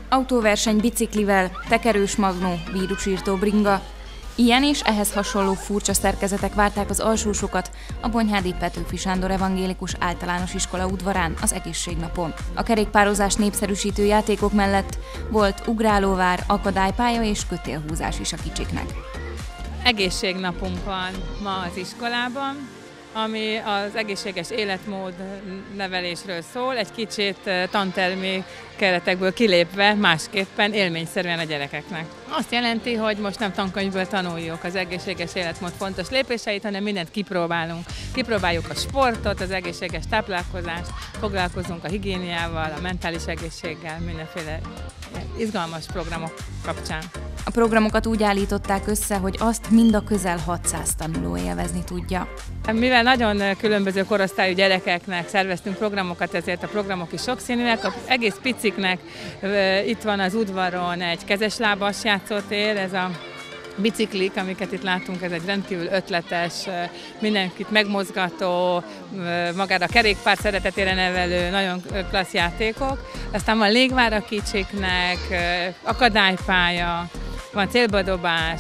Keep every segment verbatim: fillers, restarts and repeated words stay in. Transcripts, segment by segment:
Autóverseny biciklivel, tekerős magnó, vírusírtó bringa. Ilyen és ehhez hasonló furcsa szerkezetek várták az alsósokat a Bonyhádi Petőfi Sándor Evangélikus Általános Iskola udvarán az egészségnapon. A kerékpározás népszerűsítő játékok mellett volt ugrálóvár, akadálypálya és kötélhúzás is a kicsiknek. Egészségnapunk van ma az iskolában, ami az egészséges életmód nevelésről szól, egy kicsit tantermi keretekből kilépve, másképpen élményszerűen a gyerekeknek. Azt jelenti, hogy most nem tankönyvből tanuljuk az egészséges életmód fontos lépéseit, hanem mindent kipróbálunk. Kipróbáljuk a sportot, az egészséges táplálkozást, foglalkozunk a higiéniával, a mentális egészséggel, mindenféle izgalmas programok kapcsán. A programokat úgy állították össze, hogy azt mind a közel hatszáz tanuló élvezni tudja. Mivel nagyon különböző korosztályú gyerekeknek szerveztünk programokat, ezért a programok is sokszínűek. Az egész piciknek itt van az udvaron egy kezeslábas játszótér, ez a biciklik, amiket itt látunk, ez egy rendkívül ötletes, mindenkit megmozgató, magára a kerékpár szeretetére nevelő, nagyon klassz játékok. Aztán van légvár a kicsiknek, akadálypálya, van célbadobás,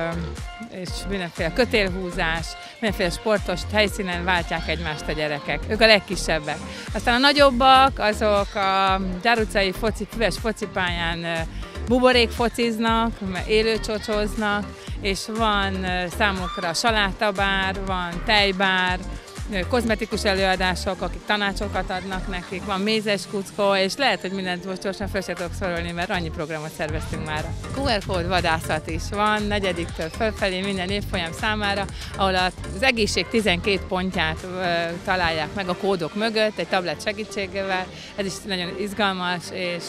és mindenféle kötélhúzás, mindenféle sportos helyszínen váltják egymást a gyerekek. Ők a legkisebbek. Aztán a nagyobbak, azok a Gyár utcai foci, füves focipályán buborék fociznak, élőcsocsoznak, és van számukra salátabár, van tejbár, kozmetikus előadások, akik tanácsokat adnak nekik, van mézes kuckó, és lehet, hogy mindent most gyorsan fel sem tudok szorolni, mert annyi programot szerveztünk már. kú er kód vadászat is van, negyediktől fölfelé minden évfolyam számára, ahol az egészség tizenkét pontját találják meg a kódok mögött, egy tablet segítségével. Ez is nagyon izgalmas és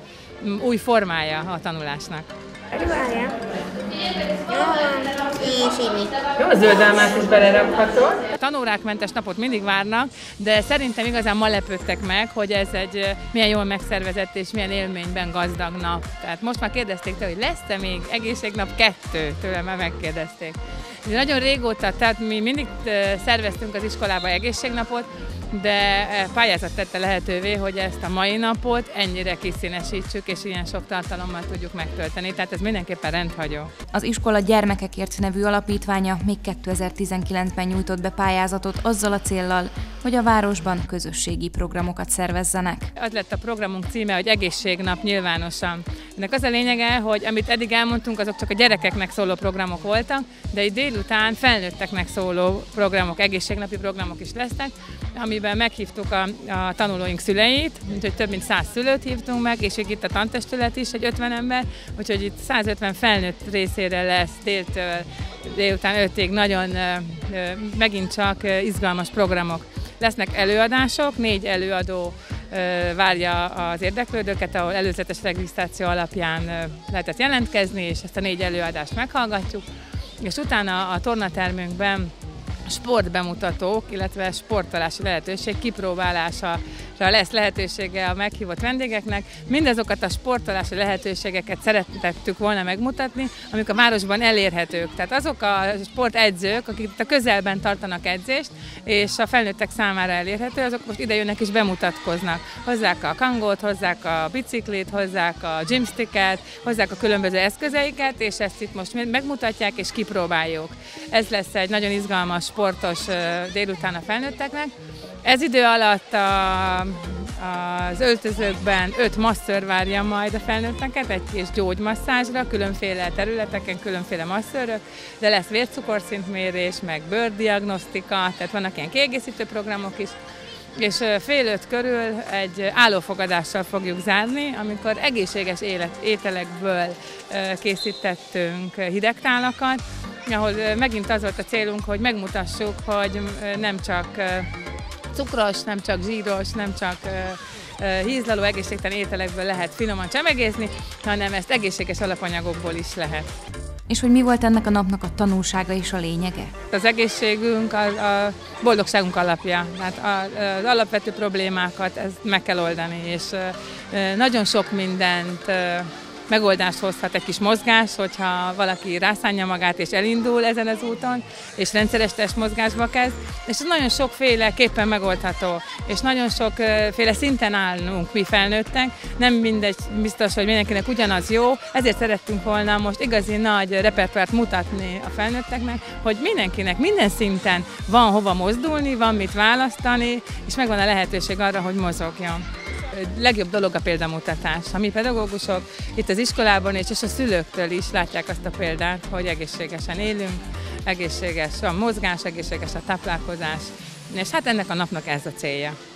új formája a tanulásnak. Jó, a zöldálmát is belerakható. Tanórák-mentes napot mindig várnak, de szerintem igazán ma lepődtek meg, hogy ez egy milyen jól megszervezett és milyen élményben gazdag nap. Tehát most már kérdezték tőle, hogy lesz-e még egészségnap kettő, tőlem már megkérdezték. Nagyon régóta, tehát mi mindig szerveztünk az iskolába egészségnapot, de pályázat tette lehetővé, hogy ezt a mai napot ennyire kiszínesítsük, és ilyen sok tartalommal tudjuk megtölteni, tehát ez mindenképpen rendhagyó. Az Iskola Gyermekekért nevű alapítványa még kétezer-tizenkilencben nyújtott be pályázatot azzal a céllal, hogy a városban közösségi programokat szervezzenek. Az lett a programunk címe, hogy Egészségnap nyilvánosan. Ennek az a lényege, hogy amit eddig elmondtunk, azok csak a gyerekeknek szóló programok voltak, de itt délután felnőtteknek szóló programok, egészségnapi programok is lesznek, amiben meghívtuk a, a tanulóink szüleit, úgyhogy több mint száz szülőt hívtunk meg, és itt a tantestület is, egy ötven ember, úgyhogy itt százötven felnőtt részére lesz déltől délután ötig nagyon megint csak izgalmas programok. Lesznek előadások, négy előadó várja az érdeklődőket, ahol előzetes regisztráció alapján lehetett jelentkezni, és ezt a négy előadást meghallgatjuk, és utána a tornatermünkben sportbemutatók, illetve sportolási lehetőség kipróbálásra lesz lehetősége a meghívott vendégeknek. Mindazokat a sportolási lehetőségeket szerettettük volna megmutatni, amik a városban elérhetők. Tehát azok a sportedzők, akik itt a közelben tartanak edzést, és a felnőttek számára elérhető, azok most ide jönnek és bemutatkoznak. Hozzák a kangót, hozzák a biciklit, hozzák a gymsticket, hozzák a különböző eszközeiket, és ezt itt most megmutatják és kipróbáljuk. Ez lesz egy nagyon izgalmas, sportos délután a felnőtteknek. Ez idő alatt a, az öltözőkben öt masször várja majd a felnőtteket, egy kis gyógymasszázsra, különféle területeken, különféle masszörök, de lesz vércukorszintmérés, meg bőrdiagnosztika, tehát vannak ilyen kiegészítő programok is, és fél öt körül egy állófogadással fogjuk zárni, amikor egészséges élet, ételekből készítettünk hidegtálakat, ahol megint az volt a célunk, hogy megmutassuk, hogy nem csak cukros, nem csak zsíros, nem csak hízlaló egészségtelen ételekből lehet finoman csemegézni, hanem ezt egészséges alapanyagokból is lehet. És hogy mi volt ennek a napnak a tanulsága és a lényege? Az egészségünk a, a boldogságunk alapja. Hát az alapvető problémákat ezt meg kell oldani, és nagyon sok mindent megoldást hozhat egy kis mozgás, hogyha valaki rászánja magát és elindul ezen az úton, és rendszeres testmozgásba kezd, és ez nagyon sokféleképpen megoldható, és nagyon sokféle szinten állunk mi felnőttek, nem mindegy, biztos, hogy mindenkinek ugyanaz jó, ezért szerettünk volna most igazi nagy repertoárt mutatni a felnőtteknek, hogy mindenkinek minden szinten van hova mozdulni, van mit választani, és megvan a lehetőség arra, hogy mozogjon. A legjobb dolog a példamutatás. A mi pedagógusok itt az iskolában és a szülőktől is látják azt a példát, hogy egészségesen élünk, egészséges a mozgás, egészséges a táplálkozás, és hát ennek a napnak ez a célja.